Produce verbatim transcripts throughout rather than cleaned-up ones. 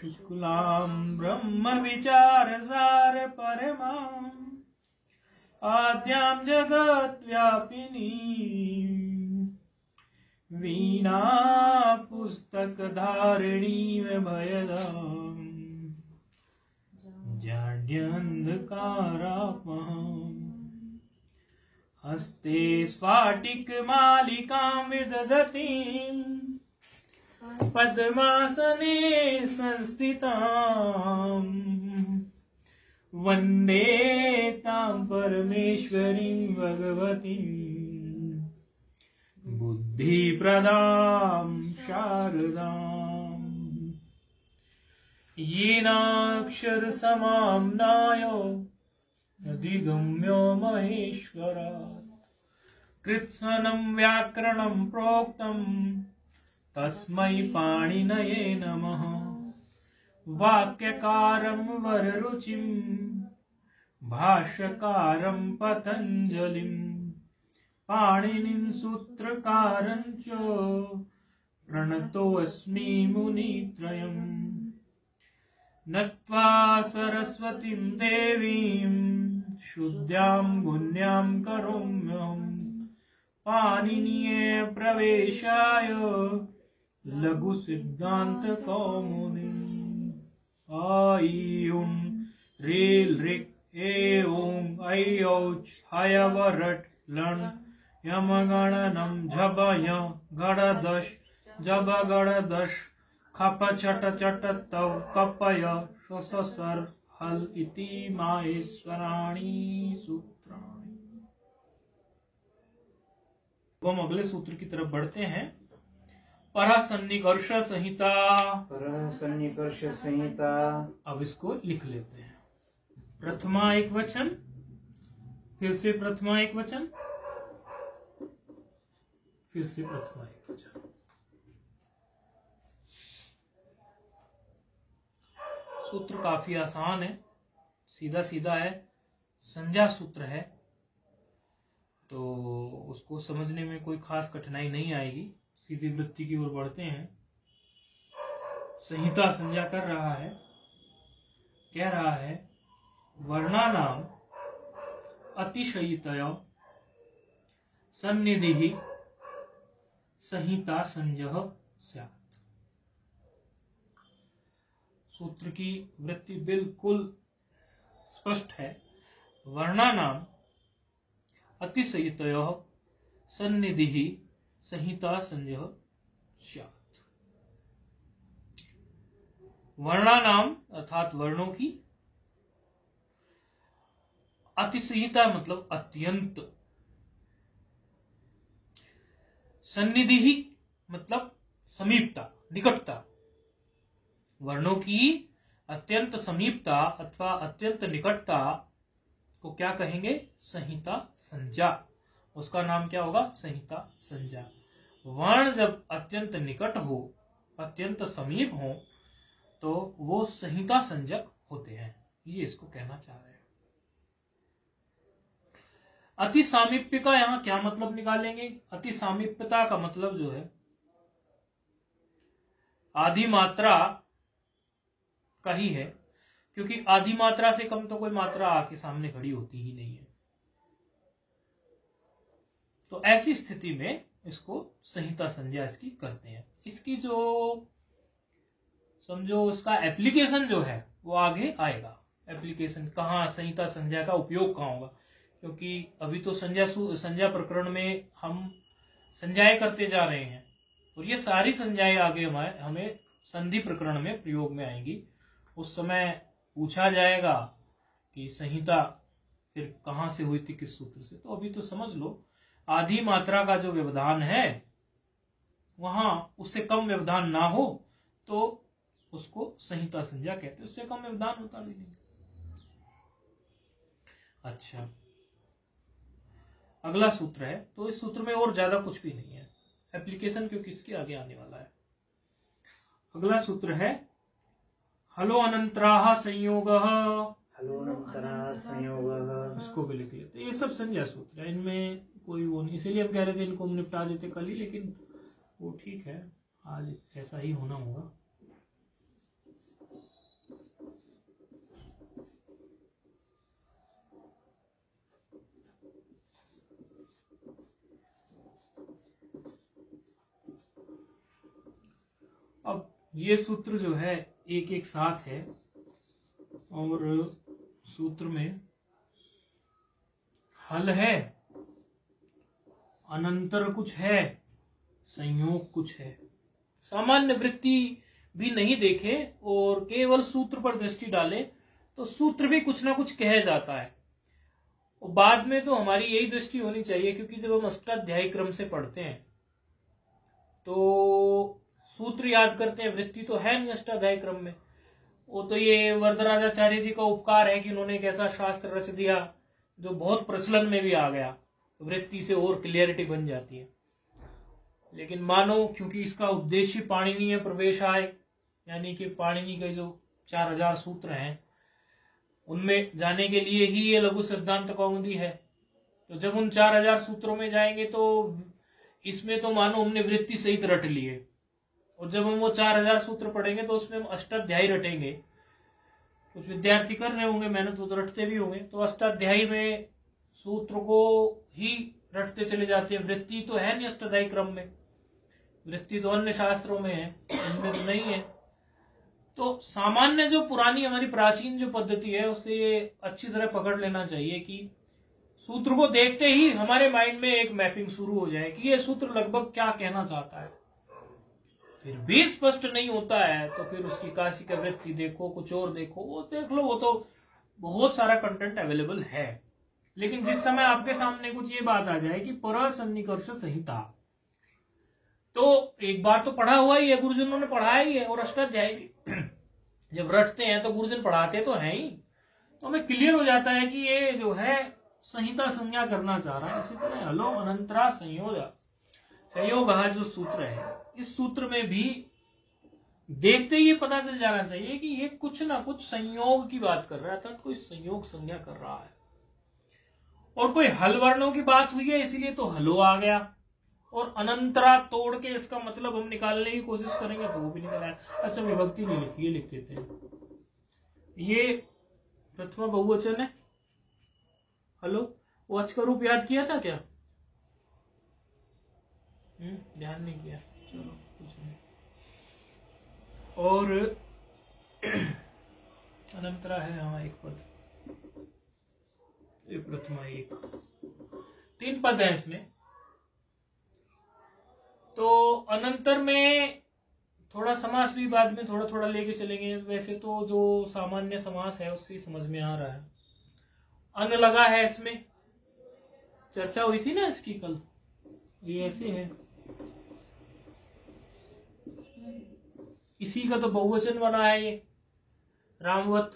शुक्लां ब्रह्म विचार सार परमां आद्यां जगत् व्यापिनी वीणा पुस्तक धारिणी भयदां जाड्यन्धकारापहम् हस्ते स्फाटिकमालिकां विदधतीं पद्मासने संस्थितां वन्दे तां परमेश्वरीं भगवतीं बुद्धिप्रदां शारदाम् येनाक्षरसमाम्नायो अधिगम्यो महेश्वरात् कृत्स्नं व्याकरणं प्रोक्तम् तस्मै पाणिनये नमः वाक्यकारं वररुचिं भाष्यकारं पतञ्जलिं पाणिनिं सूत्रकारं च प्रणतोऽस्मि मुनित्रयम् नत्वा सरस्वतीं देवीं शुद्धां गुण्यां करोम्यहम् पाणिनीये प्रवेशाय लघु सिद्धांत कौमुदीम् आयुं रेल ऋक् ए ओं ऐ औच हयवरट लण यमगणनं झबय गणदश जब गणदश खप छट चट तव कपय स्वससर हल इति माहेश्वराणि सूत्राणि। हम अगले सूत्र की तरफ बढ़ते हैं। परसन्निकर्ष संहिता। परसन्निकर्ष संहिता। अब इसको लिख लेते हैं। प्रथमा एक वचन, फिर से प्रथमा एक वचन, फिर से प्रथमा एक वचन। सूत्र काफी आसान है, सीधा सीधा है, संज्ञा सूत्र है, तो उसको समझने में कोई खास कठिनाई नहीं आएगी। सीधी वृत्ति की ओर बढ़ते हैं। संहिता संज्ञा कर रहा है, कह रहा है वर्णानाम अतिशयितय सन्निधि संहिता संज्ञः स्यात्। सूत्र की वृत्ति बिल्कुल स्पष्ट है। वर्णानाम अतिशयितय सन्निधि संहिता संज्ञः स्यात्। वर्णानाम अर्थात वर्णों की, अतिशयिता मतलब अत्यंत, सन्निधि मतलब समीपता, निकटता। वर्णों की अत्यंत समीपता अथवा अत्यंत निकटता को क्या कहेंगे? संहिता संज्ञा। उसका नाम क्या होगा? संहिता संज्ञा। वर्ण जब अत्यंत निकट हो, अत्यंत समीप हो, तो वो संहिता संज्ञक होते हैं। ये इसको कहना चाह रहे हैं। अति सामीप्य का यहां क्या मतलब निकालेंगे? अति सामीप्यता का मतलब जो है आदि मात्रा का ही है, क्योंकि आदि मात्रा से कम तो कोई मात्रा आके सामने खड़ी होती ही नहीं है। तो ऐसी स्थिति में इसको संहिता संज्ञा इसकी करते हैं। इसकी जो समझो उसका एप्लीकेशन जो है वो आगे आएगा। एप्लीकेशन कहाँ, संहिता संज्ञा का उपयोग कहाँ होगा, क्योंकि अभी तो संज्ञा संज्ञा प्रकरण में हम संज्ञाएं करते जा रहे हैं और ये सारी संज्ञाएं आगे हमें हमें संधि प्रकरण में प्रयोग में आएंगी। उस समय पूछा जाएगा कि संहिता फिर कहाँ से हुई थी, किस सूत्र से। तो अभी तो समझ लो आदि मात्रा का जो व्यवधान है वहां उससे कम व्यवधान ना हो तो उसको संहिता संज्ञा कहते हैं। उससे कम व्यवधान होता भी नहीं। अच्छा, अगला सूत्र है, तो इस सूत्र में और ज्यादा कुछ भी नहीं है। एप्लीकेशन क्योंकि इसके आगे आने वाला है। अगला सूत्र है हलो अनंतराः संयोगः। हलो अनंतराः संयोगः। इसको भी लिख लेते। ये सब संज्ञा सूत्र है, इनमें कोई वो नहीं, इसीलिए हम कह रहे थे इनको हम निपटा देते कल ही, लेकिन वो ठीक है, आज ऐसा ही होना होगा। ये सूत्र जो है एक एक साथ है और सूत्र में हल है, अनंतर कुछ है, संयोग कुछ है। सामान्य वृत्ति भी नहीं देखे और केवल सूत्र पर दृष्टि डाले तो सूत्र भी कुछ ना कुछ कह जाता है। और बाद में तो हमारी यही दृष्टि होनी चाहिए, क्योंकि जब हम अष्टाध्यायी क्रम से पढ़ते हैं तो सूत्र याद करते हैं, वृत्ति तो है नहीं अष्टाध्यायी क्रम में। वो तो ये वरदराजाचार्य जी का उपकार है कि उन्होंने एक ऐसा शास्त्र रच दिया जो बहुत प्रचलन में भी आ गया, वृत्ति से और क्लियरिटी बन जाती है। लेकिन मानो क्योंकि इसका उद्देश्य पाणिनीय प्रवेशाय, यानी कि पाणिनि के जो चार हजार सूत्र हैं उनमें जाने के लिए ही ये लघु सिद्धांत कौमुदी है, तो जब उन चार हजार सूत्रों में जाएंगे तो इसमें तो मानो हमने वृत्ति सहित रट लिए, और जब हम वो चार हजार सूत्र पढ़ेंगे तो उसमें हम अष्टाध्यायी रटेंगे। कुछ विद्यार्थी कर रहे होंगे मेहनत, वो तो रटते भी होंगे, तो अष्टाध्यायी में सूत्र को ही रटते चले जाते हैं। वृत्ति तो है नहीं अष्टाध्यायी क्रम में, वृत्ति तो अन्य शास्त्रों में है, इनमें तो नहीं है। तो सामान्य जो पुरानी हमारी प्राचीन जो पद्धति है उससे ये अच्छी तरह पकड़ लेना चाहिए कि सूत्र को देखते ही हमारे माइंड में एक मैपिंग शुरू हो जाए कि ये सूत्र लगभग क्या कहना चाहता है। फिर भी स्पष्ट नहीं होता है तो फिर उसकी काशी का वृत्ति देखो, कुछ और देखो, वो देख लो, वो तो बहुत सारा कंटेंट अवेलेबल है। लेकिन जिस समय आपके सामने कुछ ये बात आ जाए कि परसन्निकर्ष संहिता, तो एक बार तो पढ़ा हुआ ही है, गुरुजनों ने पढ़ाया ही है, और अष्टाध्यायी भी जब रटते हैं तो गुरुजन पढ़ाते तो हैं ही, तो हमें क्लियर हो जाता है कि ये जो है संहिता संज्ञा करना चाह रहा है। इसी तरह हलो अनंतरा संयोग संयोग जो सूत्र है, इस सूत्र में भी देखते ही पता चल जाना चाहिए कि ये कुछ ना कुछ संयोग की बात कर रहा है, अर्थात कोई संयोग संज्ञा कर रहा है। और कोई हल वर्णों की बात हुई है इसलिए तो हलो आ गया, और अनंतरा तोड़ के इसका मतलब हम निकालने की कोशिश करेंगे तो वो भी निकल आया। अच्छा, विभक्ति नहीं लिखी, ये लिख देते हैं, ये प्रथमा बहुवचन है। हलो, वो अच का रूप याद किया था क्या? हम्म ध्यान नहीं किया, चलो कुछ नहीं। और अनंतरा है, हाँ एक पद, ये प्रथमा एक, तीन पद है इसमें। तो अनंतर में थोड़ा समास भी बाद में थोड़ा थोड़ा लेके चलेंगे, वैसे तो जो सामान्य समास है उससे समझ में आ रहा है। अन लगा है इसमें, चर्चा हुई थी ना इसकी कल, ये ऐसे है, इसी का तो बहुवचन बना है ये रामवत।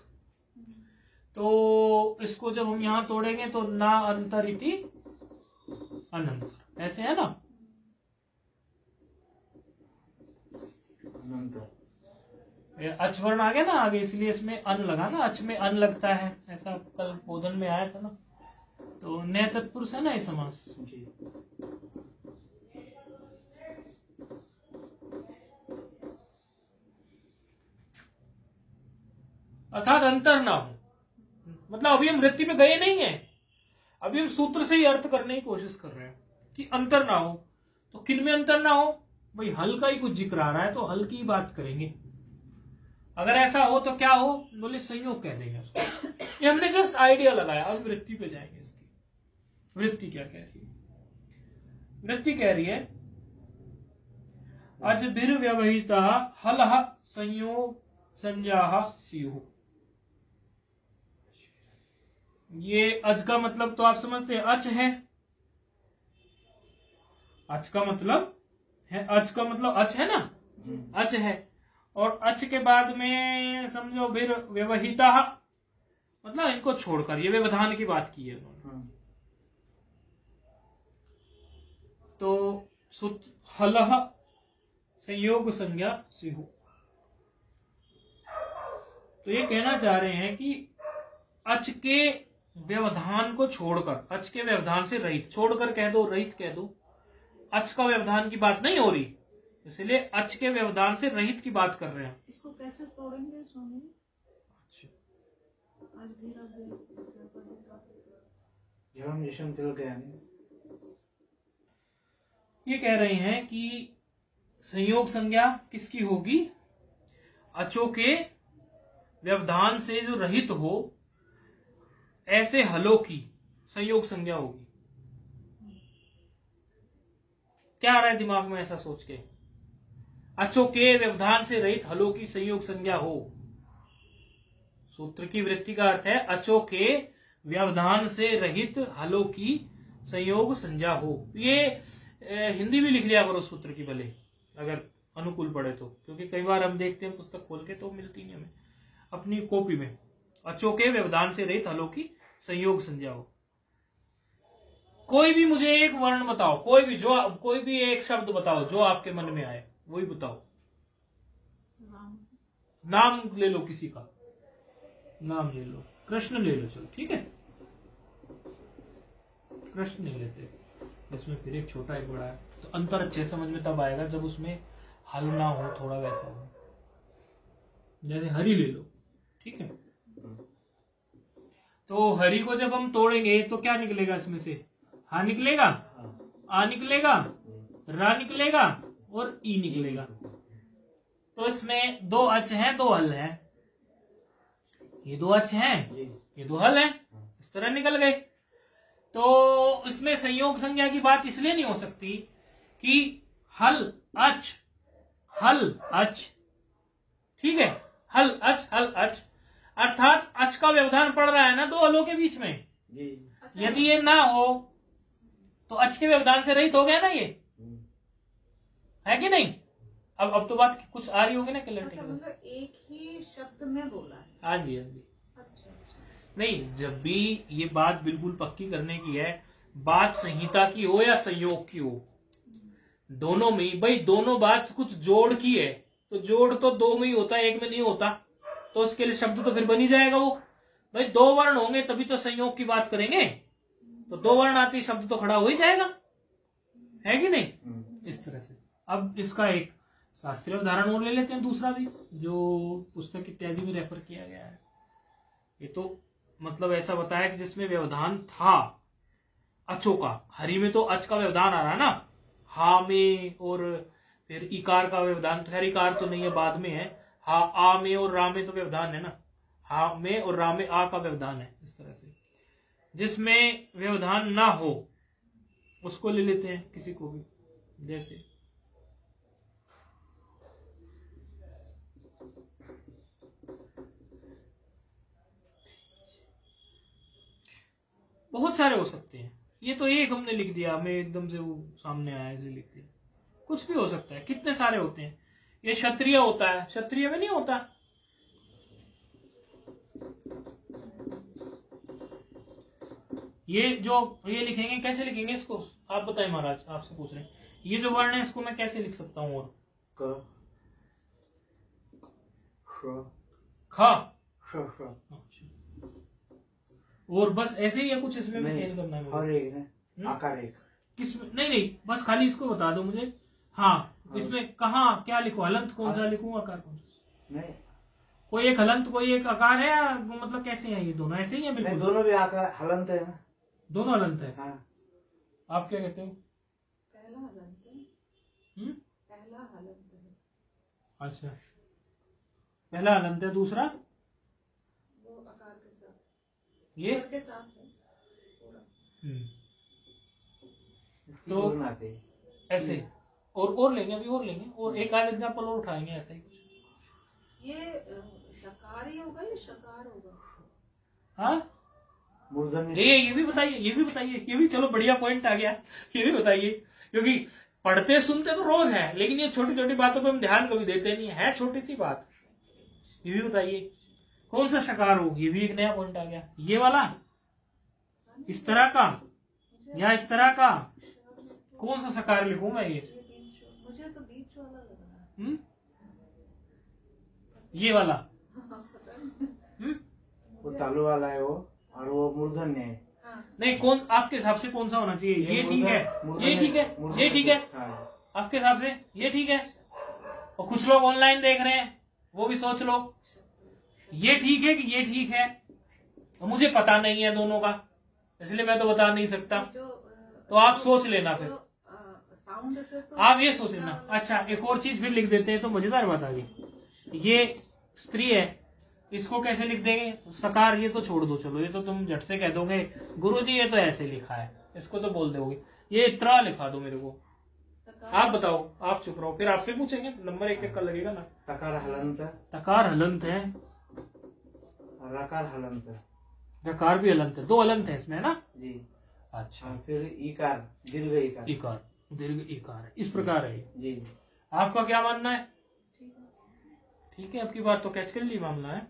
तो इसको जब हम यहां तोड़ेंगे तो ना अंतर इति अनंतर, ऐसे है ना, अच वर्ण आ गया ना आगे, इसलिए इसमें अन लगा ना, अच में अन लगता है, ऐसा कल बोधन में आया था ना। तो नए तत्पुरुष है ना ये समास। अर्थात अंतर ना हो, मतलब अभी हम वृत्ति में गए नहीं है, अभी हम सूत्र से ही अर्थ करने की कोशिश कर रहे हैं कि अंतर ना हो। तो किन में अंतर ना हो भाई, हल का ही कुछ जिक्र आ रहा है तो हल की ही बात करेंगे। अगर ऐसा हो तो क्या हो, बोले संयोग कह देंगे उसको। ये हमने जस्ट आइडिया लगाया, अब वृत्ति पे जाएंगे। इसकी वृत्ति क्या कह रही है? वृत्ति कह रही है अजभिर व्यवहिता हलह संयोग संज्ञा स्युः। ये अज का मतलब तो आप समझते हैं, अच है, अच का मतलब है, अच का मतलब अच है ना, अच है, और अच के बाद में समझो फिर व्यवहिता, मतलब इनको छोड़कर, ये व्यवधान की बात की है उन्होंने। तो सुत हलह संयोग संज्ञा स्युः, तो ये कहना चाह रहे हैं कि अच के व्यवधान को छोड़कर, अच के व्यवधान से रहित, छोड़कर कह दो, रहित कह दो, अच का व्यवधान की बात नहीं हो रही, इसलिए अच के व्यवधान से रहित की बात कर रहे हैं। इसको कैसे तोड़ेंगे स्वामी? अच्छा, ये कह रहे हैं कि संयोग संज्ञा किसकी होगी? अचो के व्यवधान से जो रहित हो ऐसे हलों की संयोग संज्ञा होगी। क्या आ रहा है दिमाग में ऐसा सोच के? अचो के व्यवधान से रहित हलों की संयोग संज्ञा हो। सूत्र की वृत्ति का अर्थ है अचो के व्यवधान से रहित हलों की संयोग संज्ञा हो। ये ए, हिंदी भी लिख लिया करो सूत्र की भले, अगर अनुकूल पड़े तो, क्योंकि कई बार हम देखते हैं पुस्तक खोल के तो मिलती नहीं हमें अपनी कॉपी में। अचो के व्यवधान से रहित हलों की संयोग संज्ञा हो। कोई भी मुझे एक वर्ण बताओ, कोई भी जो कोई भी एक शब्द बताओ जो आपके मन में आए, वही बताओ। नाम नाम ले लो, किसी का नाम ले लो। कृष्ण ले लो, चलो ठीक है, कृष्ण नहीं लेते, इसमें फिर एक छोटा एक बड़ा है, तो अंतर अच्छे समझ में तब आएगा जब उसमें हल ना हो, थोड़ा वैसा हो। जैसे हरि ले लो, ठीक है, तो हरि को जब हम तोड़ेंगे तो क्या निकलेगा इसमें से? हा निकलेगा, आ निकलेगा, रा निकलेगा और ई निकलेगा। तो इसमें दो अच हैं, दो हल हैं। ये दो अच हैं, ये दो हल हैं, इस तरह निकल गए। तो इसमें संयोग संज्ञा की बात इसलिए नहीं हो सकती कि हल अच, हल अच, ठीक है, हल अच, हल अच, अर्थात अच का व्यवधान पड़ रहा है ना दो हलों के बीच में। यदि ये ना हो तो अच के व्यवधान से रहित हो गया ना, ये है कि नहीं? अब अब तो बात कुछ आ रही होगी ना क्लैरिटी। मतलब एक ही शब्द में बोला है। हाँ जी, हाँ जी। अच्छा अच्छा। नहीं, जब भी ये बात बिल्कुल पक्की करने की है, बात संहिता की हो या संयोग की हो, दोनों में भाई दोनों बात कुछ जोड़ की है, तो जोड़ तो दो में ही होता है, एक में नहीं होता। तो उसके लिए शब्द तो फिर बन ही जाएगा वो। भाई दो वर्ण होंगे तभी तो संयोग की बात करेंगे, तो दो वर्ण आती शब्द तो खड़ा हो ही जाएगा, है कि नहीं? इस तरह से अब इसका एक शास्त्रीय उदाहरण और ले लेते हैं, दूसरा भी जो पुस्तक इत्यादि में रेफर किया गया है। ये तो मतलब ऐसा बताया कि जिसमें व्यवधान था अचो का। हरि में तो अच का व्यवधान आ रहा है ना, हा में, और फिर इकार का व्यवधान, खैर इकार तो नहीं है, बाद में है। हा आ में और रा में तो व्यवधान है ना, हा में और रा में आ का व्यवधान है। इस तरह से जिसमें व्यवधान ना हो उसको ले लेते हैं किसी को भी, जैसे बहुत सारे हो सकते हैं। ये तो एक हमने लिख दिया, मैं एकदम से वो सामने आया इसलिए लिख दिया। कुछ भी हो सकता है, कितने सारे होते हैं। ये क्षत्रिय होता है, क्षत्रिय में नहीं होता। ये जो ये लिखेंगे, कैसे लिखेंगे इसको आप बताएं महाराज, आपसे पूछ रहे हैं। ये जो वर्ण है इसको मैं कैसे लिख सकता हूँ? और क ख ख ख ख और बस ऐसे ही है कुछ इसमें भी चेंज करना है? और एक है आकार एक। किसमें? नहीं नहीं, बस खाली इसको बता दो मुझे। हाँ, इसमें कहाँ क्या लिखो? हलंत कौन सा लिखूं, आकार कौन सा? नहीं, कोई एक हलंत कोई एक आकार है, या मतलब कैसे है? ये दोनों ऐसे ही है बिल्कुल? दोनों भी आकार हलंत है ना, दोनों हलंत है। हाँ। आप क्या कहते हो? पहला हलंत है। हम्म, पहला हलंत है। अच्छा, पहला हलंत है, दूसरा वो आकार के साथ, ये के साथ है पूरा। हम्म, तो ऐसे और और लेंगे, अभी और लेंगे, और एक आध एग्जाम्पल और उठाएंगे ऐसा ही कुछ। ये अ, शकार ही होगा या शकार होगा? हाँ, मूर्धन्य। ये ये भी बताइए, ये भी बताइए, ये भी चलो बढ़िया पॉइंट आ गया। ये भी बताइए, क्योंकि पढ़ते सुनते तो रोज है, लेकिन ये छोटी छोटी बातों पे हम ध्यान कभी देते नहीं है, छोटी सी बात। ये भी बताइए कौन सा शकार हो? ये भी एक नया पॉइंट आ गया। ये वाला, इस तरह का, या इस तरह का? कौन सा शकार लिखूं मैं? ये मुझे तो बीच वाला लग रहा है। हम्म, ये वाला। हम्म, वो तालु वाला है वो, और वो मूर्धन्य है। हाँ। नहीं, कौन आपके हिसाब से कौन सा होना चाहिए? ये ठीक है, ये ठीक है, ये ठीक है, आपके हिसाब से ये ठीक है। और कुछ लोग ऑनलाइन देख रहे हैं, वो भी सोच लो ये ठीक है कि ये ठीक है। और मुझे पता नहीं है दोनों का, इसलिए मैं तो बता नहीं सकता। तो आप सोच लेना, फिर साउंड से तो आप ये सोच लेना। अच्छा, एक और चीज फिर लिख देते हैं तो मजेदार बात आ गई। ये स्त्री है, इसको कैसे लिख देंगे? सकार, ये तो छोड़ दो, चलो ये तो तुम झट से कह दोगे गुरुजी ये तो ऐसे लिखा है, इसको तो बोल दोगे। ये त्रा लिखा दो मेरे को, आप बताओ, आप चुप रहो, फिर आपसे पूछेंगे, नंबर एक एक का लगेगा ना। तकार हलंत, तकार हलंत है, रकार हलंत, रकार भी हलंत है, दो हलंत है इसमें, है ना जी। अच्छा, और फिर इकार, दीर्घ इकार, इकार, दीर्घ इकार है, इस प्रकार है ये। जी। आपका क्या मानना है? ठीक है, आपकी बात तो कैच कर ली, मामला है।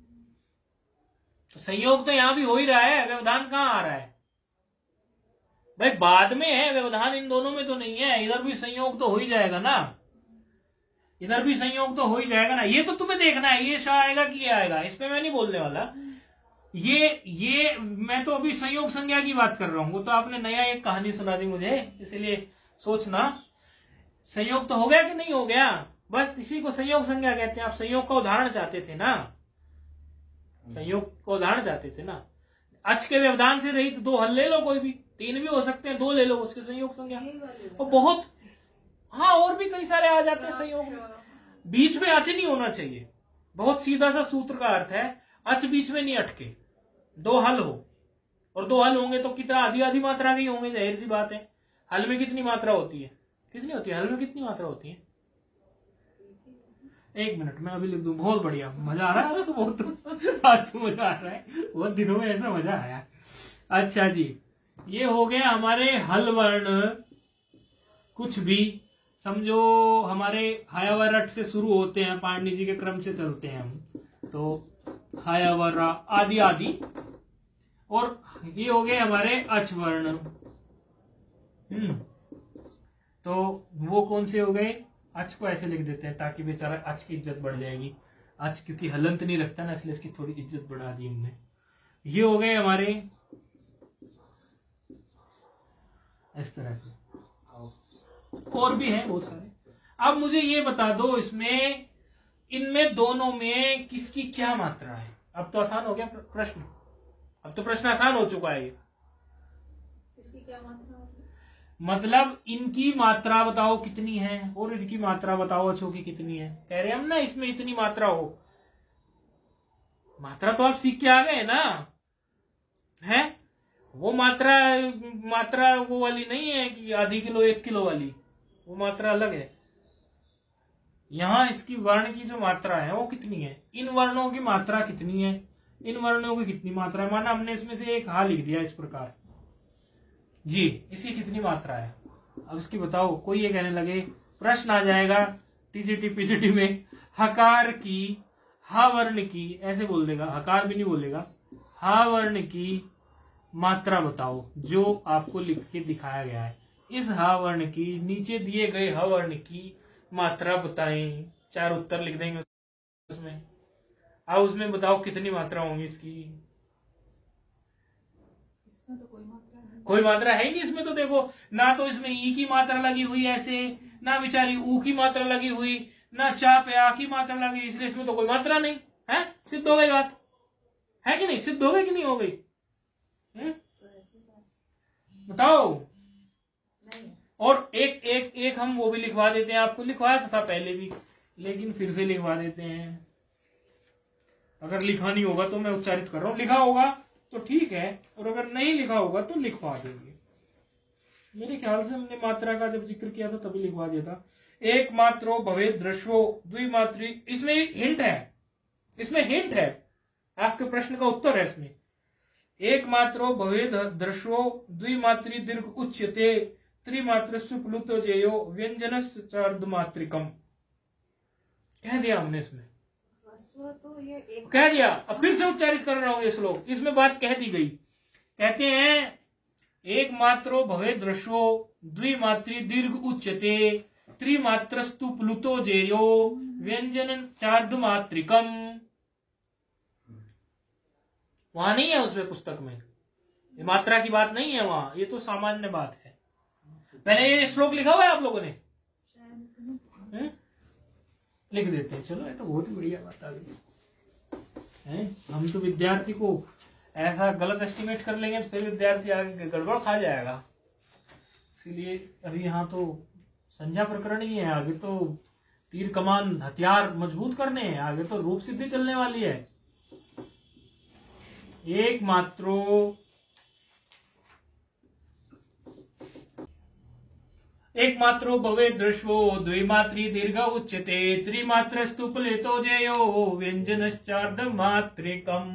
तो संयोग तो यहां भी हो ही रहा है, व्यवधान कहाँ आ रहा है भाई? बाद में है व्यवधान, इन दोनों में तो नहीं है। इधर भी संयोग तो हो ही जाएगा ना, इधर भी संयोग तो हो ही जाएगा ना। ये तो तुम्हें देखना है, ये शाह आएगा कि ये आएगा, इस पे मैं नहीं बोलने वाला। ये ये मैं तो अभी संयोग संज्ञा की बात कर रहा हूं। वो तो आपने नया एक कहानी सुना दी मुझे, इसलिए सोचना संयोग तो हो गया कि नहीं हो गया, बस इसी को संयोग संज्ञा कहते हैं। आप संयोग का उदाहरण चाहते थे ना, संयोग का उदाहरण चाहते थे ना। अच के व्यवधान से रही तो दो हल ले लो, कोई भी, तीन भी हो सकते हैं, दो ले लो, उसके संयोग संज्ञा। और बहुत, हाँ और भी कई सारे आ जाते हैं संयोग में। बीच में अच नहीं होना चाहिए, बहुत सीधा सा सूत्र का अर्थ है, अच बीच में नहीं अटके, दो हल हो। और दो हल होंगे तो कितना, आधी आधी मात्रा के ही होंगे, जाहिर सी बात है। हल में कितनी मात्रा होती है? कितनी होती है हल में? कितनी मात्रा होती है? एक मिनट में अभी लिख दूं। बहुत बढ़िया, मजा आ रहा है आज तो, बहुत आज तो मजा आ रहा है, बहुत दिनों में ऐसा मजा आया। अच्छा जी, ये हो गया हमारे हल वर्ण। कुछ भी समझो, हमारे हायावरट से शुरू होते हैं, पाणिनि जी के क्रम से चलते हैं हम, तो हायावरा आदि आदि। और ये हो गए हमारे अच वर्ण। हम्म तो वो कौन से हो गए? अच को ऐसे लिख देते हैं ताकि बेचारा अच की इज्जत बढ़ जाएगी। अच क्योंकि हलंत नहीं रखता ना, इसलिए इसकी थोड़ी इज्जत बढ़ा दी हमने। ये हो गए हमारे इस तरह से, और भी है बहुत सारे। अब मुझे ये बता दो, इसमें इनमें दोनों में किसकी क्या मात्रा है? अब तो आसान हो गया प्रश्न, अब तो प्रश्न आसान हो चुका है। ये इसकी क्या मात्रा होगी? मतलब इनकी मात्रा बताओ कितनी है, और इनकी मात्रा बताओ अचों की कितनी है। कह रहे हम ना इसमें इतनी मात्रा हो, मात्रा तो आप सीख के आ गए ना, है वो मात्रा, मात्रा वो वाली नहीं है कि आधी किलो एक किलो वाली, वो मात्रा अलग है। यहां इसकी वर्ण की जो मात्रा है वो कितनी है, इन वर्णों की मात्रा कितनी है, इन वर्णों की कितनी मात्रा है। माना हमने इसमें से एक हा लिख दिया इस प्रकार जी, इसकी कितनी मात्रा है? अब इसकी बताओ। कोई ये कहने लगे, प्रश्न आ जाएगा टीजीटी पीजीटी में, हकार की, हा वर्ण की, ऐसे बोल देगा, हकार भी नहीं बोलेगा, हा वर्ण की मात्रा बताओ जो आपको लिख के दिखाया गया है। इस हा वर्ण की, नीचे दिए गए हा वर्ण की मात्रा बताएं। चार उत्तर लिख देंगे उसमें। अब उसमें बताओ कितनी मात्रा होंगी इसकी। इसमें तो कोई मात्रा नहीं, कोई मात्रा है ही नहीं इसमें। तो देखो ना, तो इसमें ई की मात्रा लगी हुई ऐसे, ना बेचारी ऊ की मात्रा लगी हुई, ना चा पे आ की मात्रा लगी, इसलिए इसमें तो कोई मात्रा नहीं है। सिद्ध हो गई बात, है कि नहीं? सिद्ध हो गई कि नहीं हो गई? हम्म तो ऐसी बात बताओ। नहीं है। और एक एक एक हम वो भी लिखवा देते हैं, आपको लिखवाया था पहले भी, लेकिन फिर से लिखवा देते हैं। अगर लिखा नहीं होगा तो मैं उच्चारित कर रहा हूं, लिखा होगा तो ठीक है, और अगर नहीं लिखा होगा तो लिखवा देंगे। मेरे ख्याल से हमने मात्रा का जब जिक्र किया था तभी लिखवा दिया था। एक मात्रो भवे दृश्यो द्विमात्री, इसमें हिंट है, इसमें हिंट है, आपके प्रश्न का उत्तर है इसमें। एक मात्रो भवे दृश्यो द्विमात्री दीर्घ उच्यते त्रिमात्रस्व प्लुतो जेयो व्यंजनस्चार्धमात्रिकम, कह दिया हमने इसमें, ह्रस्व तो ये एक कह दिया। अब फिर से उच्चारित कर रहा हूं ये श्लोक, इसमें बात कह दी गई। कहते हैं एक मात्रो भवे दृश्यो द्विमात्री दीर्घ उच्यते त्रिमात्रस्तु प्लुतो जेयो व्यंजन चार्धमात्रिकम। वहां नहीं है उसमें पुस्तक में, ये मात्रा की बात नहीं है वहां, ये तो सामान्य बात है। पहले ये श्लोक लिखा हुआ है आप लोगों ने? है? लिख देते हैं, चलो ये तो बहुत ही बढ़िया बात आ गई। हम तो विद्यार्थी को ऐसा गलत एस्टिमेट कर लेंगे तो फिर विद्यार्थी आगे गड़बड़ खा जाएगा। इसीलिए अभी यहाँ तो संज्ञा प्रकरण ही है, आगे तो तीर कमान हथियार मजबूत करने हैं, आगे तो रूप सिद्धि चलने वाली है। एक मात्रो एक मात्रो भवे दृश्वो द्विमात्री दीर्घ उच्यते त्रिमात्रस्तु प्लेतो जेयो व्यंजनश्चार्धमात्रिकम्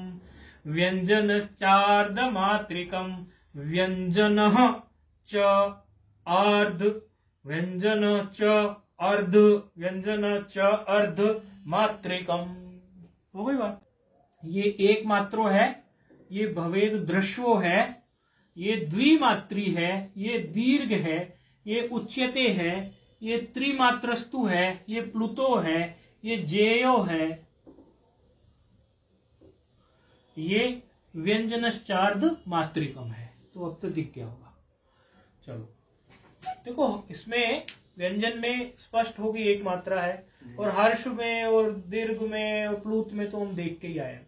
व्यंजनश्चार्धमात्रिकम् व्यंजनः च अर्ध व्यंजन च अर्ध व्यंजन च अर्ध मात्रिकम। हो गई बात। ये एक मात्रो है, ये भवेद दृश्यो है, ये द्विमात्री है, ये दीर्घ है, ये उच्यते है, ये त्रिमात्रस्तु है, ये प्लुतो है, ये जेयो है, ये व्यंजनश्चार्ध मात्रिकम है। तो अब तो दिख गया होगा। चलो देखो, इसमें व्यंजन में स्पष्ट होगी एक मात्रा है, और हर्ष में और दीर्घ में और प्लूत में तो हम देख के ही आए।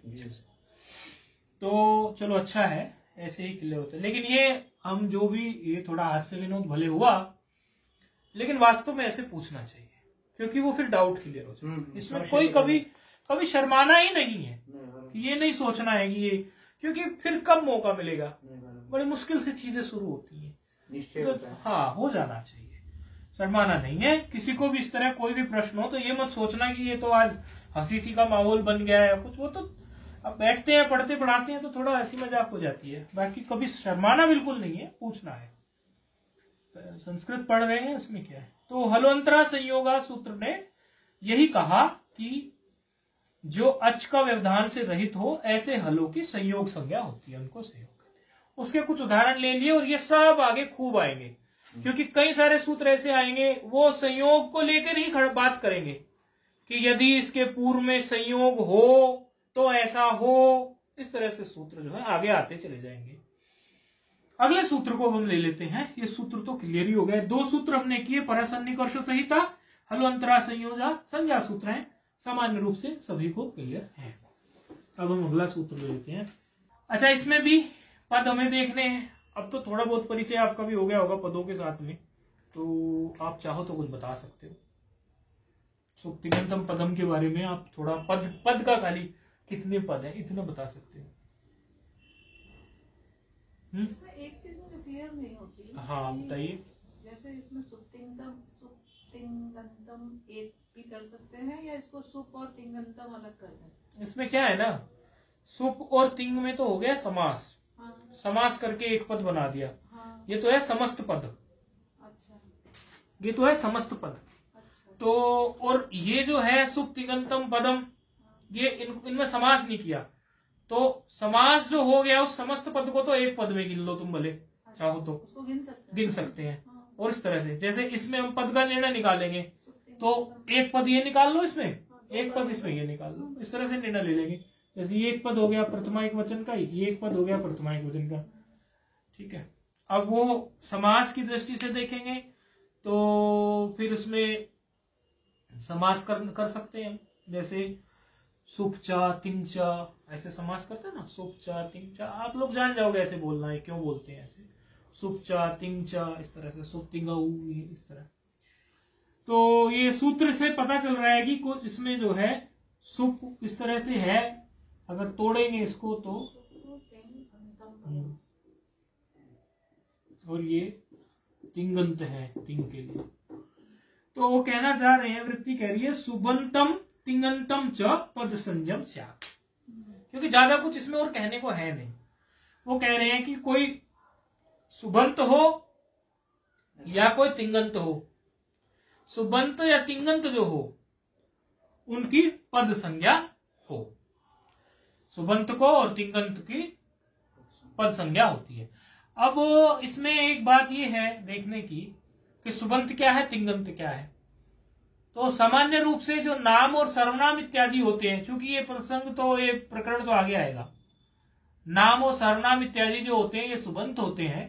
तो चलो अच्छा है, ऐसे ही क्लियर होते हैं। लेकिन ये हम जो भी, ये थोड़ा हास्य विनोद भले हुआ, लेकिन वास्तव में ऐसे पूछना चाहिए, क्योंकि वो फिर डाउट क्लियर हो जाए। इसमें कोई कभी कभी शर्माना ही नहीं है, ये नहीं सोचना है कि ये, क्योंकि फिर कब मौका मिलेगा, बड़ी मुश्किल से चीजें शुरू होती है। तो हाँ, हो जाना चाहिए, शर्माना नहीं है। किसी को भी इस तरह कोई भी प्रश्न हो तो ये मत सोचना कि ये तो आज हंसी सी का माहौल बन गया है कुछ। वो तो अब बैठते हैं, पढ़ते पढ़ाते हैं तो थोड़ा हंसी मजाक हो जाती है, बाकी कभी शर्माना बिल्कुल नहीं है, पूछना है। संस्कृत पढ़ रहे हैं, इसमें क्या है। तो हलोंतरा संयोगा सूत्र ने यही कहा कि जो अच का व्यवधान से रहित हो, ऐसे हलों की संयोग संज्ञा होती है, उनको संयोग। उसके कुछ उदाहरण ले लिए, और ये सब आगे खूब आएंगे, क्योंकि कई सारे सूत्र ऐसे आएंगे वो संयोग को लेकर ही बात करेंगे कि यदि इसके पूर्व में संयोग हो तो ऐसा हो। इस तरह से सूत्र जो है आगे आते चले जाएंगे। अगले सूत्र को हम ले लेते हैं। ये सूत्र तो क्लियर ही हो गया। दो सूत्र हमने किए, परसन्निकर्ष संहिता, हलोंतरा संयोजा, संज्ञा सूत्र हैं, सामान्य रूप से सभी को क्लियर है। अब हम अगला सूत्र ले लेते हैं। अच्छा, इसमें भी पद हमें देखने हैं। अब तो थोड़ा बहुत परिचय आपका भी हो गया होगा पदों के साथ में, तो आप चाहो तो कुछ बता सकते हो। सुक्तिगंतम पदम के बारे में आप थोड़ा पद पद का खाली कितने पद है इतना बता सकते हो। इसमें एक चीज मुझे क्लियर नहीं होती। हाँ बताइए। जैसे इसमें सुप्तिंगतम सुप्तिंगंतम एक भी कर सकते हैं, या इसको सुप और तिंगंतम अलग कर दें? इसमें क्या है ना, सुप और तिंग में तो हो गया समास। हाँ। समास करके एक पद बना दिया। हाँ। ये तो है समस्त पद। अच्छा। ये तो है समस्त पद। अच्छा। तो और ये जो है सुप तिंगंतम पदम, ये इन, इनमें समास नहीं किया, तो समास जो हो गया उस समस्त पद को तो एक पद में गिन लो तुम, भले अच्छा, चाहो तो उसको गिन सकते गिन सकते हैं। हाँ। और इस तरह से जैसे इसमें हम पद का निर्णय निकालेंगे तो एक पद ये निकाल लो, इसमें एक पद इसमें ये निकाल लो, इस तरह से निर्णय ले लेंगे। जैसे ये एक पद हो गया प्रथमा एक वचन का, ये एक पद हो गया प्रथमा एक वचन का। ठीक है, अब वो समास की दृष्टि से देखेंगे तो फिर उसमें समास कर, कर सकते हैं। जैसे सुपचा तिंगचा, ऐसे समास करते हैं ना, सुपचा तिंगचा। आप लोग जान जाओगे ऐसे बोलना है, क्यों बोलते हैं ऐसे, सुपचा तिंगचा, इस तरह से सुप तिंगाऊ, इस तरह। तो ये सूत्र से पता चल रहा है कि कुछ इसमें जो है सुप इस तरह से है, अगर तोड़ेंगे इसको तो, और ये तिंगंत है तिंग के लिए। तो वो कहना चाह रहे हैं, वृत्ति कह रही है सुबंतम तिंगंतम च पद संजम स्यात्, क्योंकि ज्यादा कुछ इसमें और कहने को है नहीं। वो कह रहे हैं कि कोई सुबंत हो या कोई तिंगंत हो, सुबंत या तिंगंत जो हो उनकी पद संज्ञा हो। सुबंत को और तिंगंत की पद संज्ञा होती है। अब इसमें एक बात यह है देखने की कि सुबंत क्या है, तिंगंत क्या है। तो सामान्य रूप से जो नाम और सर्वनाम इत्यादि होते हैं, चूंकि ये प्रसंग तो ये प्रकरण तो आगे आएगा, नाम और सर्वनाम इत्यादि जो होते हैं ये सुबंत होते हैं,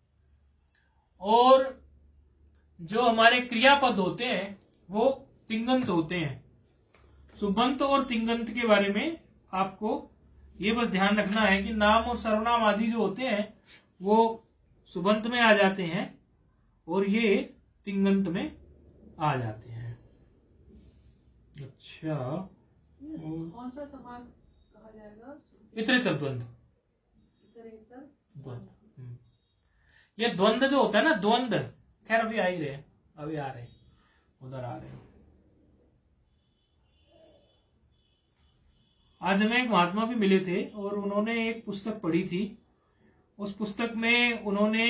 और जो हमारे क्रियापद होते हैं वो तिंगंत होते हैं। सुबंत और तिंगंत के बारे में आपको ये बस ध्यान रखना है कि नाम और सर्वनाम आदि जो होते हैं वो सुबंत में आ जाते हैं और ये तिंगंत में आ जाते हैं। अच्छा, कौन सा समास कहा जाएगा? इतरेतर द्वंद्व। इतरेतर द्वंद्व, हम्म। ये द्वंद्व जो होता है ना, द्वंद्व, खैर अभी आ ही रहे हैं, अभी आ रहे हैं, उधर आ रहे हैं। आज हमें एक महात्मा भी मिले थे और उन्होंने एक पुस्तक पढ़ी थी। उस पुस्तक में उन्होंने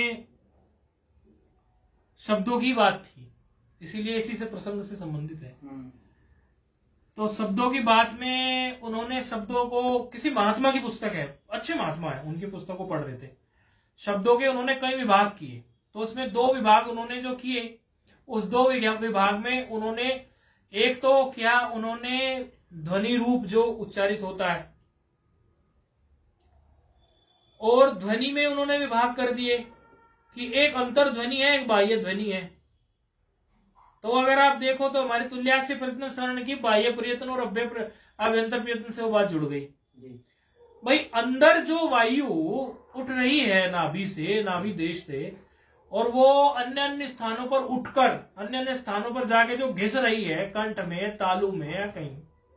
शब्दों की बात थी, इसीलिए इसी से प्रसंग से संबंधित है। तो शब्दों की बात में उन्होंने शब्दों को, किसी महात्मा की पुस्तक है, अच्छे महात्मा है, उनकी पुस्तक को पढ़ रहे थे। शब्दों के उन्होंने कई विभाग किए, तो उसमें दो विभाग उन्होंने जो किए, उस दो विभाग में उन्होंने एक तो क्या, उन्होंने ध्वनि रूप जो उच्चारित होता है, और ध्वनि में उन्होंने विभाग कर दिए कि एक अंतर ध्वनि है, एक बाह्य ध्वनि है। तो अगर आप देखो तो हमारी तुल्यास्य प्रयत्न शरण की बाह्य प्रयत्न और अभ्यंतर प्रयत्न से वो बात जुड़ गई। भाई अंदर जो वायु उठ रही है नाभि से, नाभि देश से, और वो अन्य अन्य स्थानों पर उठकर अन्य अन्य स्थानों पर जाके जो घिस रही है कंठ में, तालु में या कहीं,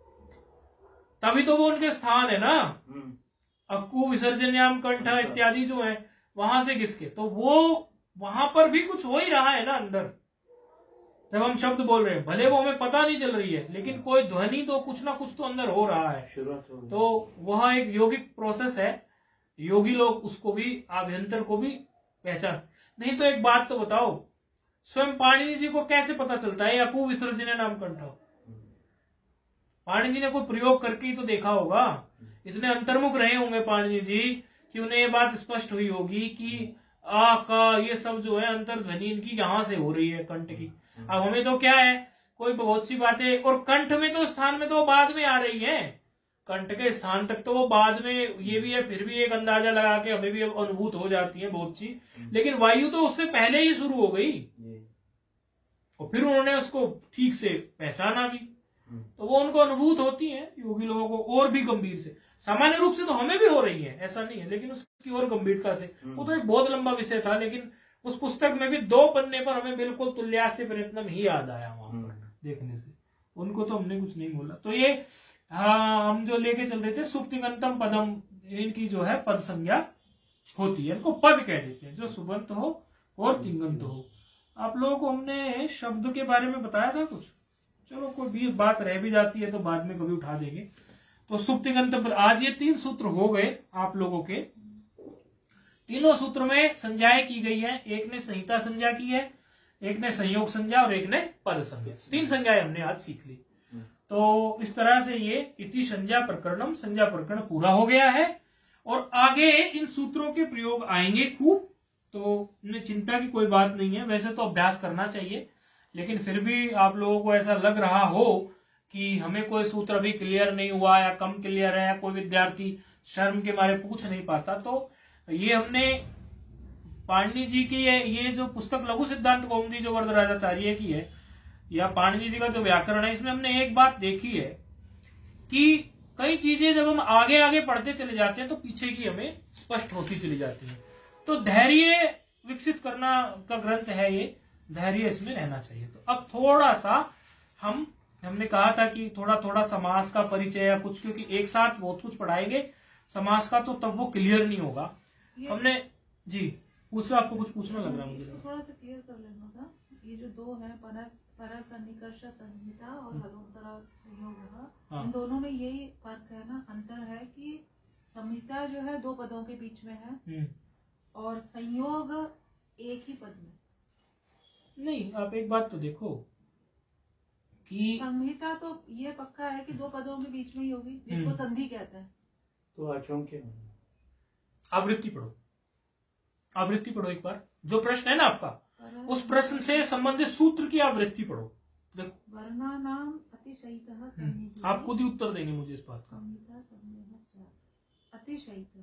तभी तो वो उनके स्थान है ना। अक्कू विसर्जन्याम कंठ इत्यादि जो है, वहां से घिस के, तो वो वहां पर भी कुछ हो ही रहा है ना अंदर। जब हम शब्द बोल रहे हैं, भले वो हमें पता नहीं चल रही है, लेकिन कोई ध्वनि तो कुछ ना कुछ तो अंदर हो रहा है। तो वह एक योगिक प्रोसेस है, योगी लोग उसको भी, आभ्यंतर को भी पहचान। नहीं तो एक बात तो बताओ, स्वयं पाणिनि जी को कैसे पता चलता है अकू विसर्जन नाम कंठ? पाणिनि जी ने कोई प्रयोग करके ही तो देखा होगा, इतने अंतर्मुख रहे होंगे पाणिनि जी कि उन्हें ये बात स्पष्ट हुई होगी कि आ का ये सब जो है अंतर ध्वनि इनकी यहां से हो रही है, कंठ की। अब हमें तो क्या है, कोई बहुत सी बातें, और कंठ में तो स्थान में तो बाद में आ रही है, कंठ के स्थान तक तो वो बाद में, ये भी है, फिर भी एक अंदाजा लगा के हमें भी अनुभूत हो जाती है बहुत सी, लेकिन वायु तो उससे पहले ही शुरू हो गई, और फिर उन्होंने उसको ठीक से पहचाना भी, तो वो उनको अनुभूत होती है योगी लोगों को और भी गंभीर से। सामान्य रूप से तो हमें भी हो रही है, ऐसा नहीं है, लेकिन उसकी और गंभीरता से। वो तो एक बहुत लंबा विषय था, लेकिन उस पुस्तक में भी दो पन्ने पर हमें बिल्कुल तुल्यास्य प्रयत्न ही याद आया वहां पर देखने से, उनको तो हमने कुछ नहीं बोला। तो ये हाँ, हम जो लेके चल रहे थे, सुप्तिगंतम पदम, इनकी जो है पद संज्ञा होती है, इनको पद कह देते हैं, जो सुबंत हो और तिंगंत हो। आप लोगों को हमने शब्द के बारे में बताया था कुछ, चलो कोई भी बात रह भी जाती है तो बाद में कभी उठा देंगे। तो सुप्तिगंत, आज ये तीन सूत्र हो गए आप लोगों के। तीनों सूत्र में संज्ञाएं की गई है, एक ने संहिता संज्ञा की है, एक ने संयोग संज्ञा और एक ने पद संज्ञा। तीन संज्ञाएं हमने आज सीख ली। तो इस तरह से ये इति संज्ञा प्रकरणम, संज्ञा प्रकरण पूरा हो गया है, और आगे इन सूत्रों के प्रयोग आएंगे खूब, तो चिंता की कोई बात नहीं है। वैसे तो अभ्यास करना चाहिए, लेकिन फिर भी आप लोगों को ऐसा लग रहा हो कि हमें कोई सूत्र अभी क्लियर नहीं हुआ या कम क्लियर है, कोई विद्यार्थी शर्म के मारे पूछ नहीं पाता, तो ये हमने पाणिनि जी की ये, ये जो पुस्तक लघु सिद्धांत कौमुदी जो वरदराजाचार्य की है, या पाणिनि जी का जो व्याकरण है, इसमें हमने एक बात देखी है कि कई चीजें जब हम आगे आगे पढ़ते चले जाते हैं तो पीछे की हमें स्पष्ट होती चली जाती है। तो धैर्य विकसित करना का ग्रंथ है ये, धैर्य इसमें रहना चाहिए। तो अब थोड़ा सा हम हमने कहा था कि थोड़ा थोड़ा समास का परिचय या कुछ, क्योंकि एक साथ बहुत कुछ पढ़ाएंगे समास का, तो तब वो क्लियर नहीं होगा। हमने जी पूछ लो, आपको कुछ पूछना लग रहा है मुझे, थोड़ा सा क्लियर कर लेना था। ये जो दो है, परस परसन्निकर्ष संहिता और हलोत्तरा संयोग, हाँ। इन दोनों में यही फर्क है ना, अंतर है कि संहिता जो है दो पदों के बीच में है और संयोग एक ही पद में नहीं। आप एक बात तो देखो कि संहिता तो ये पक्का है कि दो पदों के बीच में ही होगी, जिसको संधि कहते हैं। तो आचौक्य आवृत्ति पढ़ो, आवृत्ति पढ़ो एक बार, जो प्रश्न है ना आपका, उस प्रश्न से संबंधित सूत्र की आवृत्ति पढ़ो। देखो वर्णा नाम अतिशयितः, आप खुद ही उत्तर देंगे मुझे इस बात का। अतिशयितः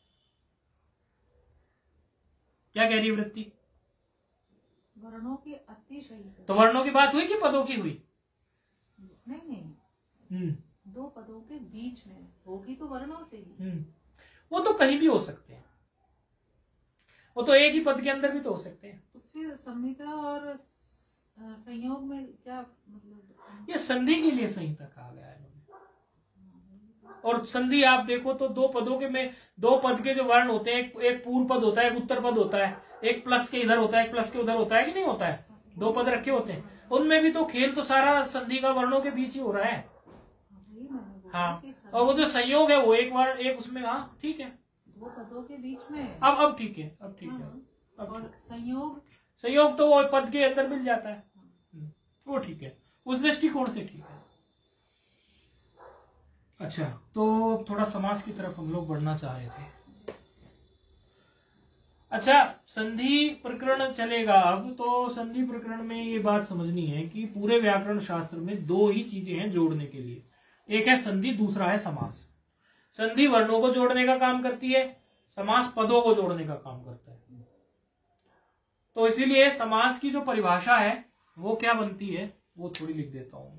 क्या कह रही है वृत्ति? वर्णों के अतिशयितः। तो वर्णों की बात हुई कि पदों की हुई? नहीं नहीं, दो पदों के बीच में होगी तो वर्णों से ही। वो तो कहीं भी हो सकते हैं, वो तो एक ही पद के अंदर भी तो हो सकते हैं। तो फिर संहिता और संयोग में क्या मतलब, ये संधि के लिए संहिता कहा गया है। और संधि आप देखो तो दो पदों के में दो पद के जो वर्ण होते हैं, एक, एक पूर्व पद होता है, एक उत्तर पद होता है, एक प्लस के इधर होता है, एक प्लस के उधर होता है कि नहीं होता है, दो पद रखे होते हैं, उनमें भी तो खेल तो सारा संधि का वर्णों के बीच ही हो रहा है। हाँ, और वो जो संयोग है वो एक वर्ण एक उसमें, हाँ ठीक है, दो पदों के बीच में। अब अब ठीक है, अब ठीक है, अब और संयोग संयोग तो वो पद के अंदर मिल जाता है, वो ठीक है, उस दृष्टिकोण से ठीक है। अच्छा, तो थोड़ा समास की तरफ हम लोग बढ़ना चाह रहे थे। अच्छा, संधि प्रकरण चलेगा अब। तो संधि प्रकरण में ये बात समझनी है कि पूरे व्याकरण शास्त्र में दो ही चीजें हैं जोड़ने के लिए, एक है संधि, दूसरा है समास। संधि वर्णों को जोड़ने का काम करती है, समास पदों को जोड़ने का काम करता है। तो इसीलिए समास की जो परिभाषा है वो क्या बनती है वो थोड़ी लिख देता हूं।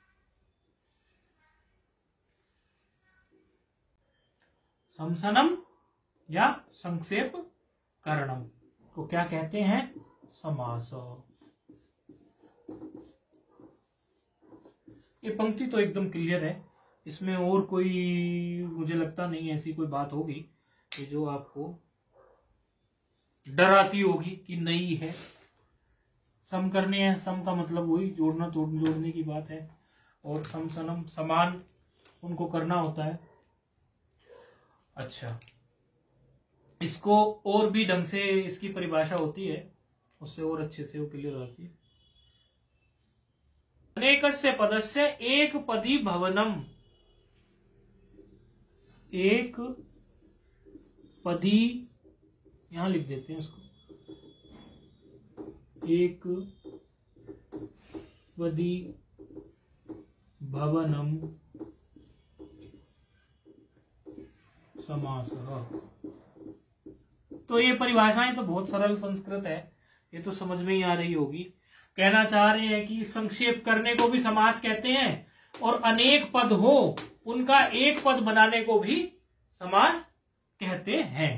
समसनम या संक्षेप करणम को क्या कहते हैं? समास। ये पंक्ति तो एकदम क्लियर है, इसमें और कोई मुझे लगता नहीं ऐसी कोई बात होगी कि जो आपको डराती होगी कि नहीं है। सम करने हैं, सम का मतलब वही जोड़ना तोड़ जोड़ने की बात है, और सम सनम समान उनको करना होता है। अच्छा, इसको और भी ढंग से इसकी परिभाषा होती है, उससे और अच्छे से वो क्लियर होती है। अनेकस्य पदस्य एक पदी भवनम, एक पदी, यहां लिख देते हैं इसको, एक पदी भवनम समास। तो ये परिभाषाएं तो बहुत सरल संस्कृत है, ये तो समझ में ही आ रही होगी। कहना चाह रहे हैं कि संक्षेप करने को भी समास कहते हैं, और अनेक पद हो उनका एक पद बनाने को भी समास कहते हैं।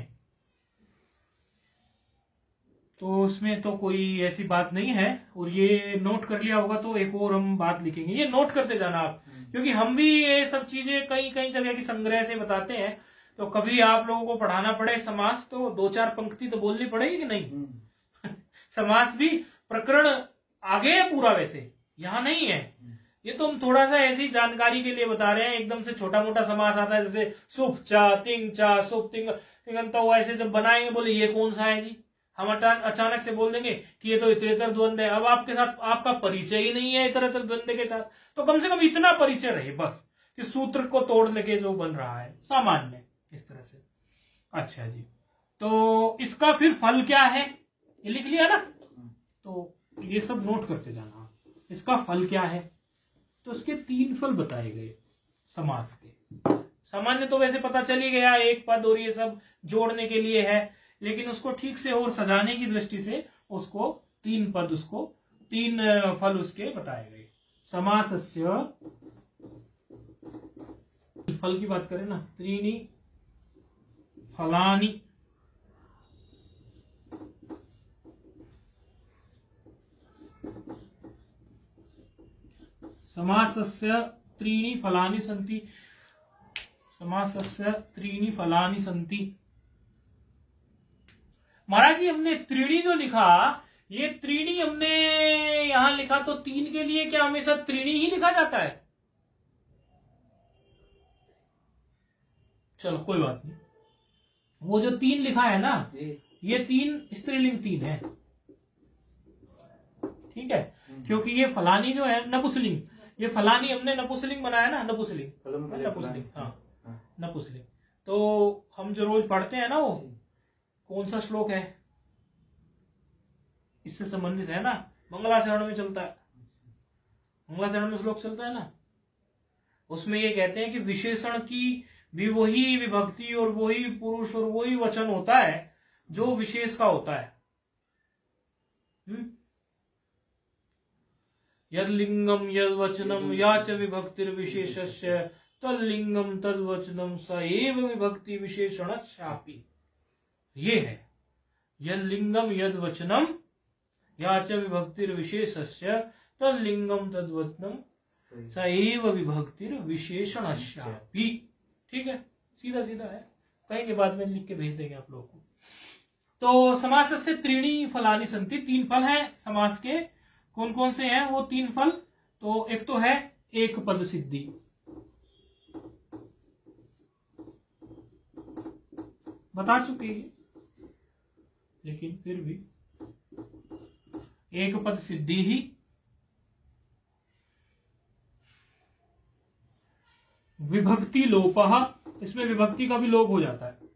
तो उसमें तो कोई ऐसी बात नहीं है, और ये नोट कर लिया होगा तो एक और हम बात लिखेंगे, ये नोट करते जाना आप, क्योंकि हम भी ये सब चीजें कई कई जगह की संग्रह से बताते हैं। तो कभी आप लोगों को पढ़ाना पड़े समास तो दो चार पंक्ति तो बोलनी पड़ेगी कि नहीं। समास भी प्रकरण आगे है पूरा, वैसे यहां नहीं है। ये तो हम थोड़ा सा ऐसी जानकारी के लिए बता रहे हैं। एकदम से छोटा मोटा समास आता है, जैसे सुप चा तिंग चा सुप तिंग तिंगंता, वो ऐसे जब बनाएंगे बोले ये कौन सा है जी, हम अचानक से बोल देंगे कि ये तो इतरेतर द्वंद है। अब आपके साथ आपका परिचय ही नहीं है इतरेतर द्वंद के साथ, तो कम से कम इतना परिचय रहे बस कि सूत्र को तोड़ने के जो बन रहा है सामान्य इस तरह से। अच्छा जी, तो इसका फिर फल क्या है ये लिख लिया ना, तो ये सब नोट करते जाना। इसका फल क्या है, तो इसके तीन फल बताए गए समास के। सामान्य तो वैसे पता चल ही गया, एक पद और ये सब जोड़ने के लिए है, लेकिन उसको ठीक से और सजाने की दृष्टि से उसको तीन पद, उसको तीन फल उसके बताए गए। समासस्य फल की बात करें ना, त्रीणि फलानि, समासस्य त्रीणि फलानि सन्ति, समासस्य त्रीणि फलानि सन्ति। महाराज जी, हमने त्रीणि जो लिखा, ये त्रीणि हमने यहां लिखा, तो तीन के लिए क्या हमेशा त्रीणि ही लिखा जाता है? चलो कोई बात नहीं, वो जो तीन लिखा है ना, ये तीन स्त्रीलिंग तीन है, ठीक है, क्योंकि ये फलानी जो है नपुंसकलिंग, ये फलानी हमने नपुंसकलिंग बनाया ना, नपुंसकलिंग नपुंसकलिंग हाँ नपुंसकलिंग। तो हम जो रोज पढ़ते हैं ना, वो कौन सा श्लोक है इससे संबंधित है ना, मंगलाचरण में चलता है, मंगलाचरण में श्लोक चलता है ना, उसमें ये कहते हैं कि विशेषण की भी वही विभक्ति और वही पुरुष और वही वचन होता है जो विशेष का होता है। हम्म यद लिंगम यद वचनम या च विभक्तिर विशेषस्य तल्लिंगम तद वचनम स एव विभक्ति विशेषणस्यापि। ये है यद लिंगम यद वचनम या च विभक्तिर विशेषस्य तद्लिंगम तद्वचनम सैव विभक्तिर विशेषणस्यापि। ठीक है, सीधा सीधा है, कहीं के बाद में लिख के भेज देंगे आप लोगों को। तो समासस्य त्रीणी फलानि सन्ति, तीन फल हैं समास के। कौन कौन से हैं वो तीन फल? तो एक तो है एक पद सिद्धि, बता चुके हैं, लेकिन फिर भी एक पद सिद्धि ही, विभक्ति लोपः, इसमें विभक्ति का भी लोप हो जाता है।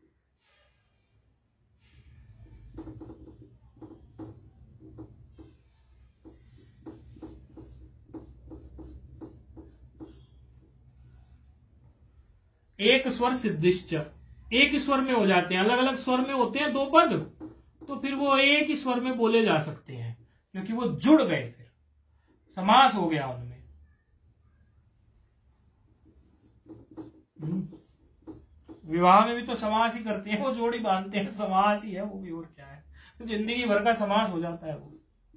एक स्वर सिद्धिश्च, एक स्वर में हो जाते हैं, अलग अलग स्वर में होते हैं दो पद, तो फिर वो एक ही स्वर में बोले जा सकते हैं क्योंकि वो जुड़ गए, फिर समास हो गया उनमें। विवाह में भी तो समास ही करते हैं, वो जोड़ी बांधते हैं, समास ही है वो भी, और क्या है, तो जिंदगी भर का समास हो जाता है वो।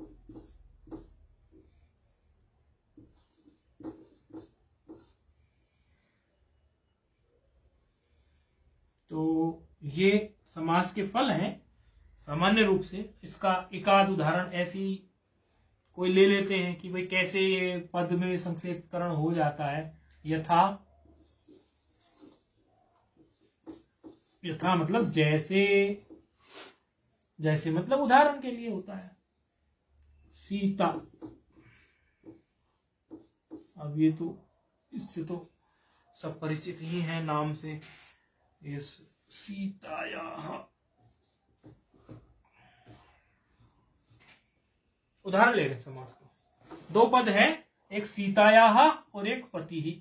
तो ये समास के फल हैं सामान्य रूप से। इसका एकाध उदाहरण ऐसी कोई ले लेते हैं कि भाई कैसे ये पद में संक्षेपकरण हो जाता है। यथा, यथा मतलब जैसे, जैसे मतलब उदाहरण के लिए होता है। सीता, अब ये तो इससे तो सब परिचित ही है नाम से, इस सीतायाः, उदाहरण ले रहे समास को। दो पद है, एक सीतायाः और एक पति ही।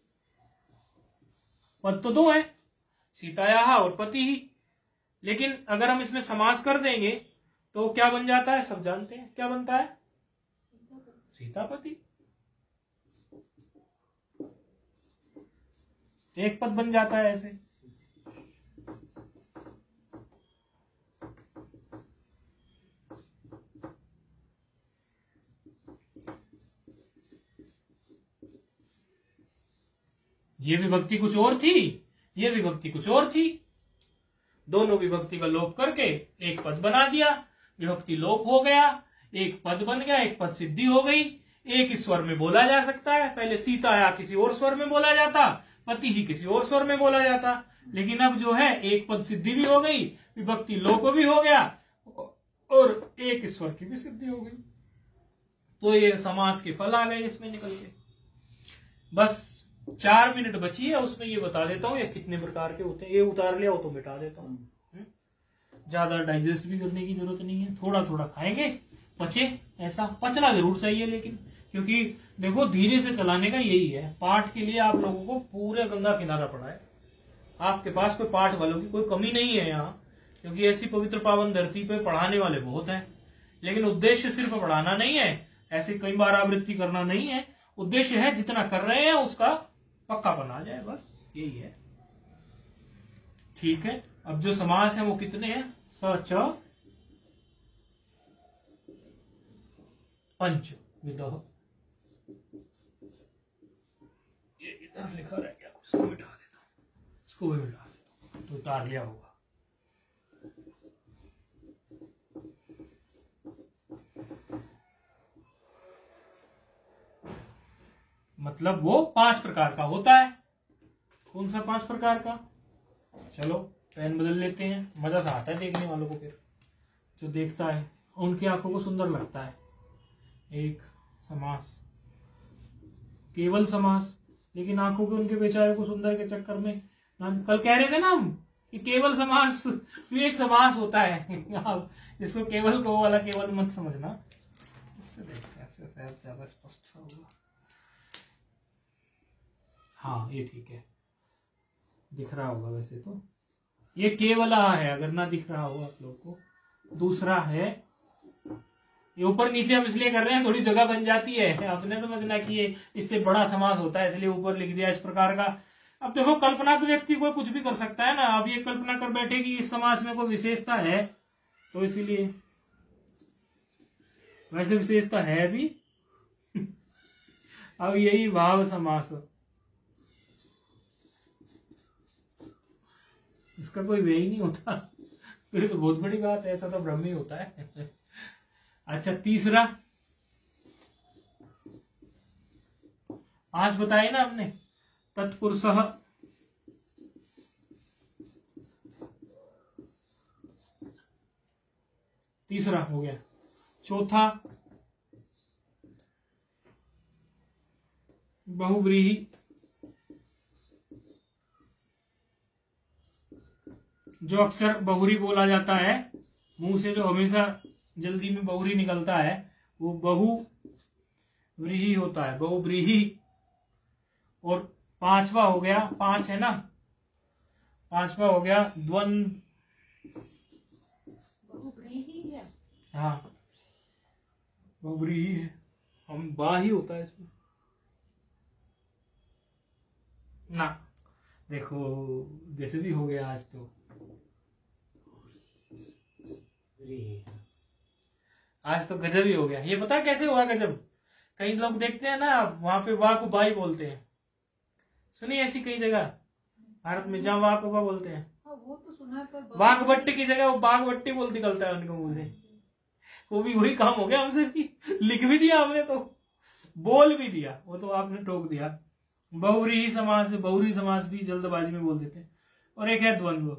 पद तो दो है, सीतायाः और पति ही, लेकिन अगर हम इसमें समास कर देंगे तो क्या बन जाता है, सब जानते हैं क्या बनता है, सीतापति। एक पद बन जाता है ऐसे। ये विभक्ति कुछ और थी, ये विभक्ति कुछ और थी, दोनों विभक्ति का लोप करके एक पद बना दिया, विभक्ति लोप हो गया, एक पद बन गया, एक पद सिद्धि हो गई। एक स्वर में बोला जा सकता है, पहले सीता या किसी और स्वर में बोला जाता, पति ही किसी और स्वर में बोला जाता, लेकिन अब जो है एक पद सिद्धि भी हो गई, विभक्ति लोप भी हो गया और एक स्वर की भी सिद्धि हो गई। तो ये समास के फल आ गए इसमें निकल के। बस चार मिनट बची है, उसमें ये बता देता हूँ ये कितने प्रकार के होते हैं। ये उतार लिया हो तो मिटा देता हूँ, ज्यादा डाइजेस्ट भी करने की जरूरत नहीं है, थोड़ा थोड़ा खाएंगे, पचे, ऐसा पचना जरूर चाहिए लेकिन, क्योंकि देखो धीरे से चलाने का यही है। पाठ के लिए आप लोगों को पूरे गंगा किनारा पड़ा है, आपके पास कोई पाठ वालों की कोई कमी नहीं है यहाँ, क्योंकि ऐसी पवित्र पावन धरती पे पढ़ाने वाले बहुत हैं। लेकिन उद्देश्य सिर्फ पढ़ाना नहीं है, ऐसे कई बार आवृत्ति करना नहीं है, उद्देश्य है जितना कर रहे हैं उसका पक्का बना जाए, बस यही है। ठीक है, अब जो समास है वो कितने हैं, स च पंच विदः। ये इधर लिखा रह गया, इसको मिटा देता हूं, इसको भी मिटा देता हूं, तो उतार लिया होगा। मतलब वो पांच प्रकार का होता है। कौन सा पांच प्रकार का, चलो पेन बदल लेते हैं, मजा सा आता है देखने वालों को, फिर जो देखता है उनकी आंखों को सुंदर लगता है। एक समास, केवल समास, लेकिन आंखों के उनके बेचारे को सुंदर के चक्कर में, कल कह रहे थे ना हम कि केवल समास भी एक समास होता है। आप इसको केवल को वाला केवल मत समझना, इससे देखते हैं, ऐसे शायद ज्यादा स्पष्ट सा होगा। हाँ ये ठीक है, दिख रहा होगा वैसे तो, ये केवल है, अगर ना दिख रहा हो आप लोग को। दूसरा है, ये ऊपर नीचे हम इसलिए कर रहे हैं, थोड़ी जगह बन जाती है, आपने समझना कि ये इससे बड़ा समास होता है इसलिए ऊपर लिख दिया इस प्रकार का। अब देखो कल्पना तो व्यक्ति कोई कुछ भी कर सकता है ना, अब ये कल्पना कर बैठे कि इस समास में कोई विशेषता है, तो इसीलिए वैसे विशेषता है भी। अब यही भाव समास, इसका कोई वे ही नहीं होता, फिर तो बहुत बड़ी बात है, ऐसा तो ब्रह्म ही होता है। अच्छा तीसरा, आज बताए ना हमने तत्पुरुषः, तीसरा हो गया। चौथा बहुव्रीहि, जो अक्सर बहुरी बोला जाता है, मुंह से जो हमेशा जल्दी में बहुरी निकलता है वो बहुव्रीहि होता है, बहुव्रीहि। और पांचवा हो गया, पांच है ना, पांचवा हो गया द्वंद, बहुव्रीहि है। हाँ बहुव्रीहि है, हम बा ही होता है इसमें ना। देखो जैसे भी हो गया आज तो, आज तो गजब ही हो गया। ये पता कैसे हुआ गजब? कई लोग देखते हैं ना वहां पे वाह को बाई बोलते हैं, सुनिए ऐसी कई जगह भारत में जहां वाह को बा बोलते हैं। हाँ, वो तो सुना पर बाघबट्टी की जगह वो बाघबट्टी बोल निकलता है उनके मुंह से। वो भी वही काम हो गया हमसे भी, लिख भी दिया हमने तो, बोल भी दिया, वो तो आपने टोक दिया। बहुव्रीहि समास, बहुव्रीहि समास भी जल्दबाजी में बोल देते हैं। और एक है द्वंद्व,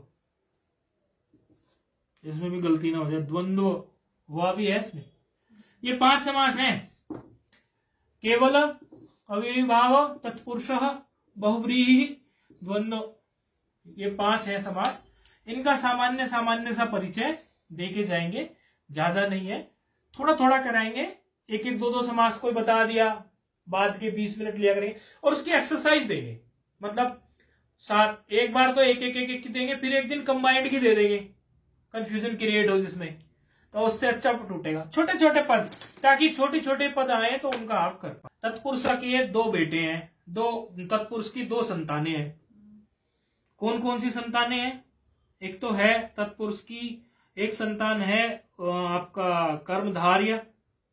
इसमें भी गलती ना हो जाए, द्वंद्व वह भी है इसमें। ये पांच समास हैं, केवल, अव्ययीभाव, तत्पुरुषः, बहुव्रीहि, द्वंद्व, ये पांच है समास। इनका सामान्य सामान्य सा परिचय देके जाएंगे, ज्यादा नहीं है, थोड़ा थोड़ा कराएंगे। एक एक दो दो समास कोई बता दिया, बाद के बीस मिनट लिया करेंगे और उसकी एक्सरसाइज देंगे। मतलब सात, एक बार तो एक एक एक एक की देंगे, फिर एक दिन कंबाइंड की दे देंगे, कंफ्यूजन क्रिएट हो जिसमें, तो उससे अच्छा टूटेगा। छोटे छोटे पद, ताकि छोटे छोटे पद आए तो उनका आप कर पाए। तत्पुरुष के दो बेटे हैं, दो तत्पुरुष की दो संतानें हैं। कौन कौन सी संतानें हैं? एक तो है तत्पुरुष की एक संतान है आपका कर्मधार्य,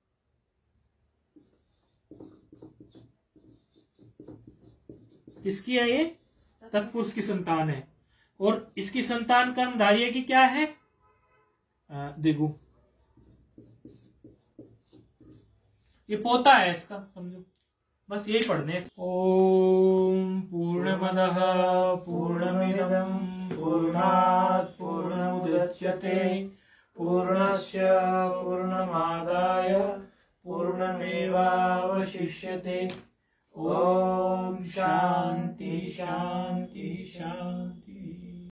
किसकी है ये? तत्पुरुष की संतान है। और इसकी संतान कर्मधार्य की क्या है? देखो ये पोता है इसका, समझो, बस यही पढ़ने। ओम पूर्णमदः पूर्णमिदं पूर्णात् पूर्णमुदच्यते पूर्णस्य पूर्णमादाय पूर्णमेवावशिष्यते। ओम शांति शांति शांति।